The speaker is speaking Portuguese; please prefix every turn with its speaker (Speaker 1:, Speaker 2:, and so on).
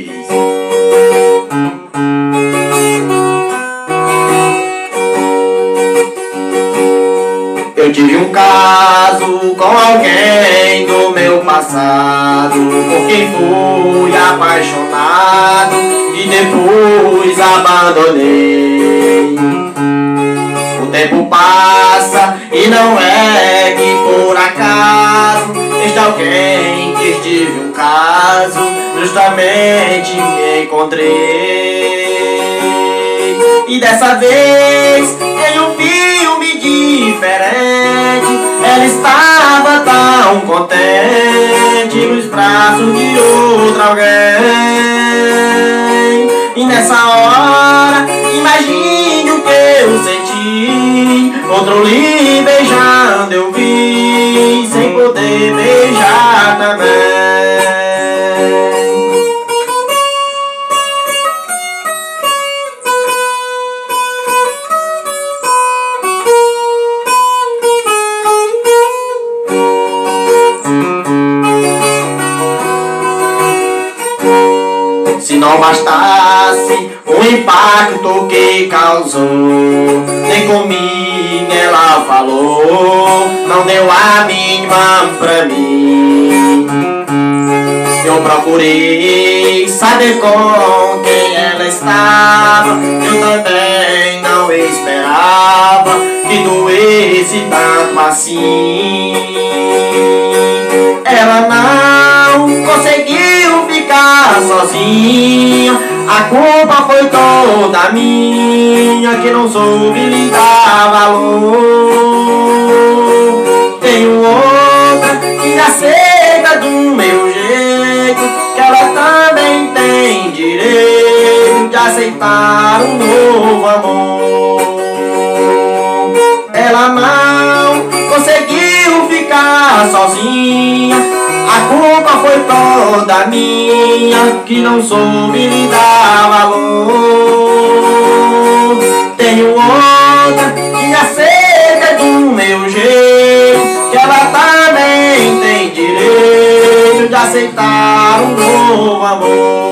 Speaker 1: Eu tive um caso com alguém do meu passado, por quem fui apaixonado e depois abandonei. O tempo passa e não é que por acaso este alguém que tive um caso justamente me encontrei. E dessa vez em um filme diferente, ela estava tão contente nos braços de outro alguém. E nessa hora, imagine o que eu senti, outro lhe beijando eu vi, sem poder beijar também. Se não bastasse o impacto que causou, nem comigo ela falou, não deu a mínima pra mim. Eu procurei saber com quem ela estava, eu também não esperava que doesse tanto assim. Ela não conseguiu ficar sozinha, a culpa foi toda minha, que não soube lhe dar valor. Tenho outra que aceita do meu jeito, que ela também tem direito de aceitar um novo amor. Ela não conseguiu ficar sozinha, a culpa foi toda minha, que não soube lhe dar valor. Tenho outra que aceita do meu jeito, que ela também tem direito de aceitar um novo amor.